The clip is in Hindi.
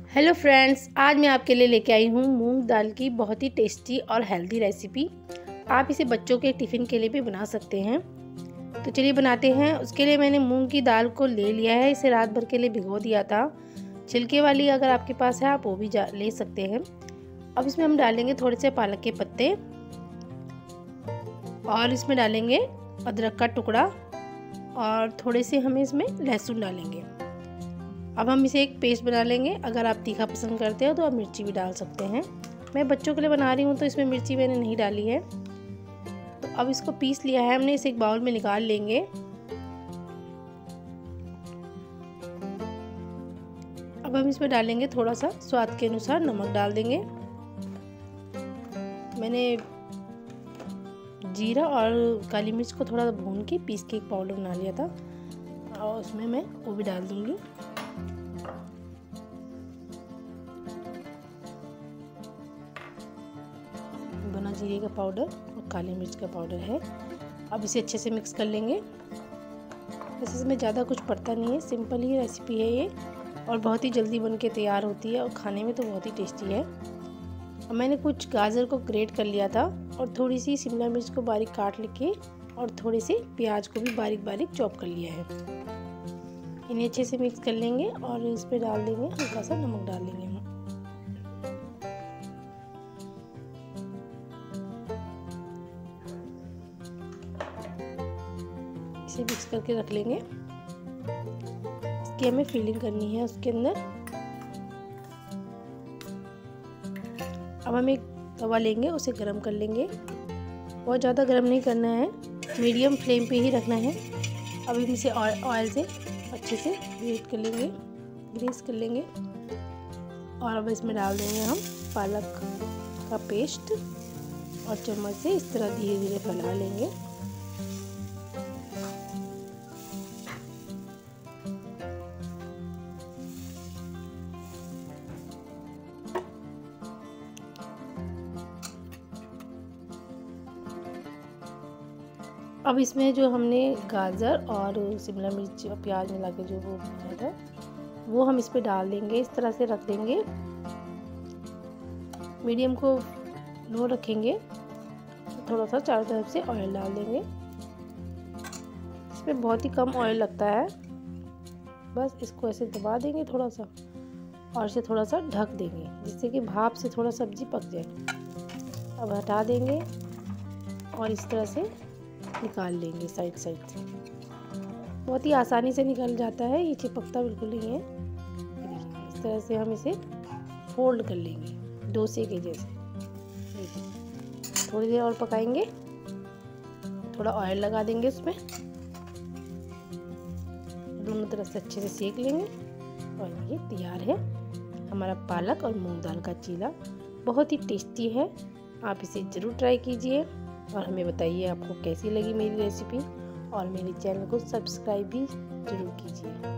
हेलो फ्रेंड्स, आज मैं आपके लिए लेके आई हूँ मूंग दाल की बहुत ही टेस्टी और हेल्दी रेसिपी। आप इसे बच्चों के टिफ़िन के लिए भी बना सकते हैं। तो चलिए बनाते हैं। उसके लिए मैंने मूंग की दाल को ले लिया है। इसे रात भर के लिए भिगो दिया था। छिलके वाली अगर आपके पास है आप वो भी ले सकते हैं। अब इसमें हम डालेंगे थोड़े से पालक के पत्ते और इसमें डालेंगे अदरक का टुकड़ा और थोड़े से हम इसमें लहसुन डालेंगे। अब हम इसे एक पेस्ट बना लेंगे। अगर आप तीखा पसंद करते हो तो आप मिर्ची भी डाल सकते हैं। मैं बच्चों के लिए बना रही हूँ तो इसमें मिर्ची मैंने नहीं डाली है। तो अब इसको पीस लिया है हमने, इसे एक बाउल में निकाल लेंगे। अब हम इसमें डालेंगे थोड़ा सा स्वाद के अनुसार नमक डाल देंगे। मैंने जीरा और काली मिर्च को थोड़ा भून के पीस के एक पाउडर बना लिया था और उसमें मैं वो भी डाल दूँगी। बना जीरे का पाउडर और काली मिर्च का पाउडर है। अब इसे अच्छे से मिक्स कर लेंगे। वैसे इसमें ज़्यादा कुछ पड़ता नहीं है, सिंपल ही रेसिपी है ये और बहुत ही जल्दी बन के तैयार होती है और खाने में तो बहुत ही टेस्टी है। अब मैंने कुछ गाजर को ग्रेट कर लिया था और थोड़ी सी शिमला मिर्च को बारीक काट लेके और थोड़े से प्याज को भी बारीक बारीक चॉप कर लिया है। इन्हें अच्छे से मिक्स कर लेंगे और इस पर डाल देंगे हल्का सा नमक डाल देंगे हम। इसे मिक्स करके रख लेंगे। इसकी हमें फिलिंग करनी है उसके अंदर। अब हम एक तवा लेंगे, उसे गरम कर लेंगे। बहुत ज़्यादा गरम नहीं करना है, मीडियम फ्लेम पे ही रखना है। अब हम इसे ऑयल से अच्छे से ग्रीस कर लेंगे और अब इसमें डाल देंगे हम पालक का पेस्ट और चम्मच से इस तरह धीरे धीरे फैला लेंगे। अब इसमें जो हमने गाजर और शिमला मिर्च और प्याज मिला के जो वो बनाया था वो हम इस पे डाल देंगे। इस तरह से रख देंगे, मीडियम को लो रखेंगे। थोड़ा सा चारों तरफ से ऑयल डाल देंगे। इसमें बहुत ही कम ऑयल लगता है, बस इसको ऐसे दबा देंगे थोड़ा सा और इसे थोड़ा सा ढक देंगे जिससे कि भाप से थोड़ा सब्जी पक जाए। अब हटा देंगे और इस तरह से निकाल लेंगे साइड से। बहुत ही आसानी से निकल जाता है, ये चिपकता बिल्कुल नहीं है। इस तरह से हम इसे फोल्ड कर लेंगे डोसे के जैसे। थोड़ी देर और पकाएंगे, थोड़ा ऑयल लगा देंगे उसमें, दोनों तरफ से अच्छे से सेक लेंगे और ये तैयार है हमारा पालक और मूंग दाल का चीला। बहुत ही टेस्टी है, आप इसे ज़रूर ट्राई कीजिए और हमें बताइए आपको कैसी लगी मेरी रेसिपी और मेरे चैनल को सब्सक्राइब भी ज़रूर कीजिए।